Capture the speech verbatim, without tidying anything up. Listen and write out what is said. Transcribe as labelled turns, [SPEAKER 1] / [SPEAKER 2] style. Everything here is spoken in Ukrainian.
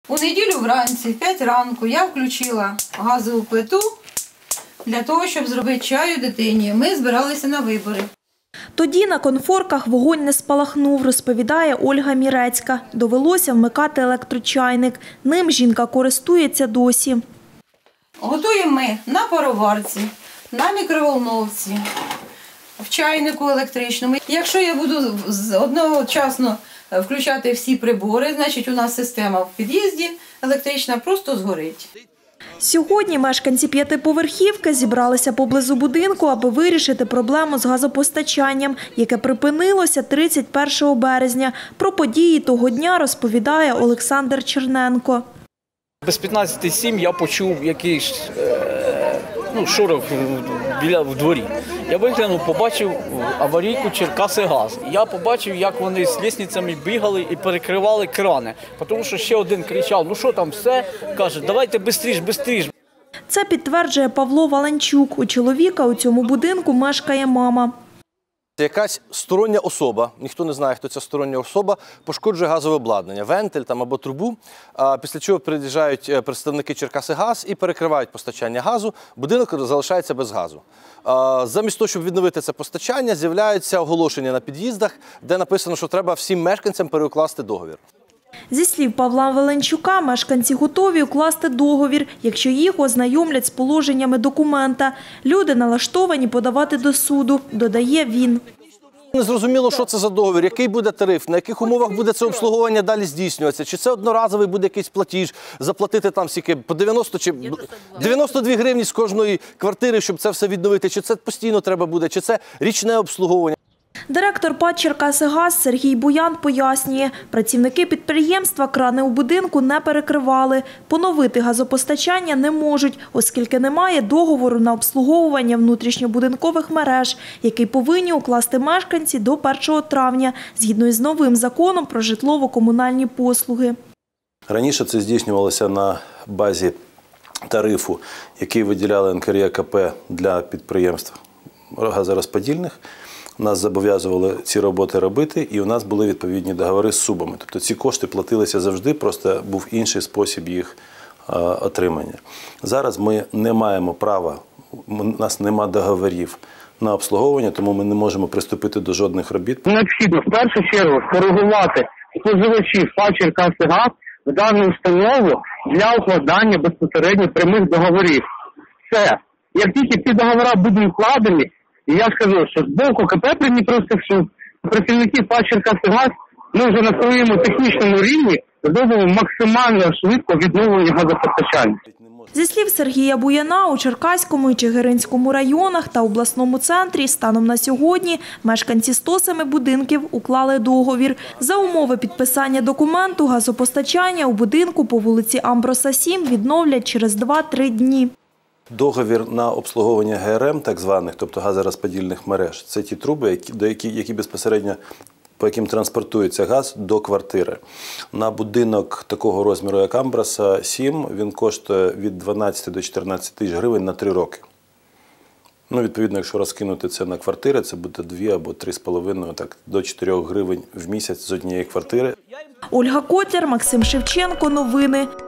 [SPEAKER 1] У неділю вранці, в п'ять ранку, я включила газову плиту для того, щоб зробити чаю дитині. Ми збиралися на вибори.
[SPEAKER 2] Тоді на конфорках вогонь не спалахнув, розповідає Ольга Мірецька. Довелося вмикати електрочайник. Ним жінка користується досі.
[SPEAKER 1] Готуємо ми на пароварці, на мікроволновці, в чайнику електричному. Якщо я буду одночасно включати всі прибори, значить у нас система в під'їзді електрична просто згорить.
[SPEAKER 2] Сьогодні мешканці п'ятиповерхівки зібралися поблизу будинку, аби вирішити проблему з газопостачанням, яке припинилося тридцять першого березня. Про події того дня розповідає Олександр Черненко.
[SPEAKER 3] Без п'ятнадцяти сім я почув якийсь е, ну, шорох біля в дворі. Я виглянув, побачив аварійку Черкасигаз. Я побачив, як вони з лісницями бігали і перекривали крани. Тому що ще один кричав: ну що там, все? Каже, давайте швидше, швидше.
[SPEAKER 2] Це підтверджує Павло Валенчук. У чоловіка у цьому будинку мешкає мама.
[SPEAKER 4] Якась стороння особа, ніхто не знає, хто ця стороння особа, пошкоджує газове обладнання, вентиль там або трубу, після чого приїжджають представники Черкасигаз і перекривають постачання газу, будинок залишається без газу. Замість того, щоб відновити це постачання, з'являються оголошення на під'їздах, де написано, що треба всім мешканцям переукласти договір.
[SPEAKER 2] Зі слів Павла Валенчука, мешканці готові укласти договір, якщо їх ознайомлять з положеннями документа. Люди налаштовані подавати до суду, додає він.
[SPEAKER 4] Не зрозуміло, що це за договір, який буде тариф, на яких умовах буде це обслуговування далі здійснюватися, чи це одноразовий буде якийсь платіж, заплатити там скільки, по дев'яносто чи дев'яносто дві гривні з кожної квартири, щоб це все відновити, чи це постійно треба буде, чи це річне обслуговування.
[SPEAKER 2] Директор ПАТ «Черкасигаз» Сергій Буян пояснює, працівники підприємства крани у будинку не перекривали. Поновити газопостачання не можуть, оскільки немає договору на обслуговування внутрішньобудинкових мереж, який повинні укласти мешканці до першого травня, згідно із новим законом про житлово-комунальні послуги.
[SPEAKER 5] Раніше це здійснювалося на базі тарифу, який виділяли ен ка ер є ка пе для підприємств газорозподільних. Нас зобов'язували ці роботи робити, і у нас були відповідні договори з субами. Тобто ці кошти платилися завжди, просто був інший спосіб їх а, отримання. Зараз ми не маємо права, у нас немає договорів на обслуговування, тому ми не можемо приступити до жодних робіт.
[SPEAKER 6] Необхідно в першу чергу скоригувати споживачів ПАТ «Черкасигаз» в дану установу для укладання безпосередньо прямих договорів. Все. Як тільки ці договори будуть укладені, і я скажу, що з боку ка пе «Придніпровстехсуб» працівники ПАТ «Черкасигаз» ми вже на своєму технічному рівні зробимо максимально швидко відновлення газопостачання.
[SPEAKER 2] Зі слів Сергія Буяна, у Черкаському і Чигиринському районах та обласному центрі станом на сьогодні мешканці сто семи будинків уклали договір. За умови підписання документу газопостачання у будинку по вулиці Амброса, сім відновлять через два-три дні.
[SPEAKER 5] Договір на обслуговування ге ер ем, так званих, тобто газорозподільних мереж, це ті труби, які, до які, які безпосередньо, по яким транспортується газ до квартири. На будинок такого розміру, як Амброса сім, він коштує від дванадцяти до чотирнадцяти тисяч гривень на три роки. Ну, відповідно, якщо розкинути це на квартири, це буде дві або три з половиною, так, до чотирьох гривень в місяць з однієї квартири.
[SPEAKER 2] Ольга Котляр, Максим Шевченко. Новини.